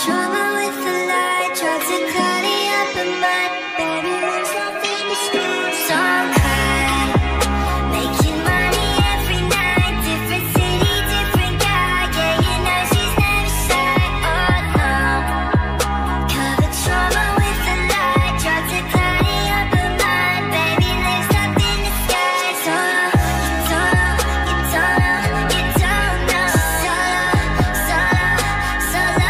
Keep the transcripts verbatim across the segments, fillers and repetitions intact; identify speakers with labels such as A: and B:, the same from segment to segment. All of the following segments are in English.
A: trauma with the light, drugs are clouding up her mind. Baby, there's nothing to scream. Soundcard, making money every night. Different city, different guy. Yeah, you know she's never shy. Oh no. Cover trauma with the light, drugs are clouding up her mind. Baby, there's nothing to disguise. So you don't know, you don't know, you don't know. Solo,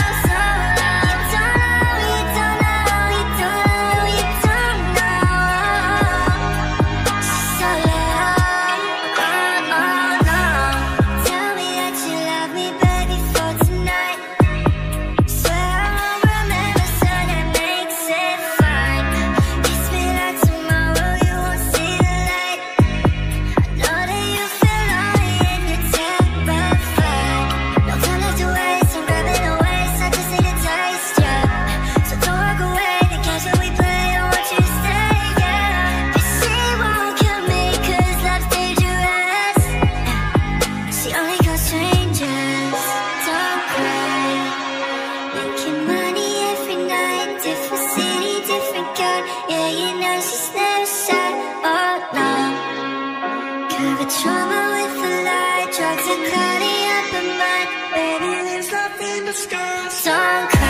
A: trauma with the light, drugs are clouding up her mind. Baby, there's nothing to disguise. Soundcard.